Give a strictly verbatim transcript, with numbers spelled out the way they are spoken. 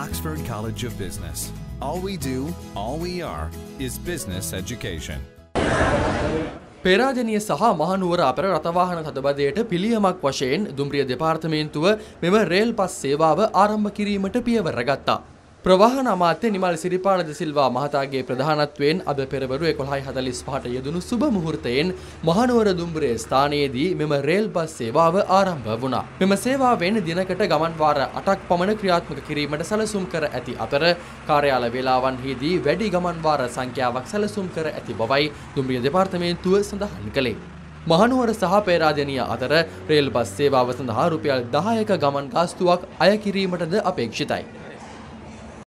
Oxford College of Business. All we do, all we are, is business education. Peradeniya සහ මහනුවර අතර රථවාහන තදබදයට පිළියමක් වශයෙන් දුම්රිය දෙපාර්තමේන්තුව මෙම රේල් පස් සේවාව ආරම්භ කිරීමට පියවර ගත්තා. ප්‍රවාහන අමාත්‍ය නිමල් සිරිපාල ද සිල්වා මහතාගේ ප්‍රධානත්වයෙන් අද පෙරවරු එකොළහයි හතළිස් පහට යෙදුණු සුබ මුහුර්තයෙන් මහනුවර දුම්රිය ස්ථානයේදී මෙම රේල් බස් සේවාව ආරම්භ වුණා. මෙම සේවාවෙන් දිනකට ගමන් වාර අටක් පමණ ක්‍රියාත්මක කිරීමට සැලසුම් කර ඇති අතර කාර්යාල වේලාවන්හිදී වැඩි ගමන් වාර සංඛ්‍යාවක් සැලසුම් කර ඇති බවයි දුම්රිය දෙපාර්තමේන්තුව සඳහන් කළේ. මහනුවර සහ පේරාදෙණිය අතර රේල් බස් සේවාව සඳහා රුපියල් දහයක ගමන් ගාස්තුවක් අය කිරීමටද අපේක්ෂිතයි.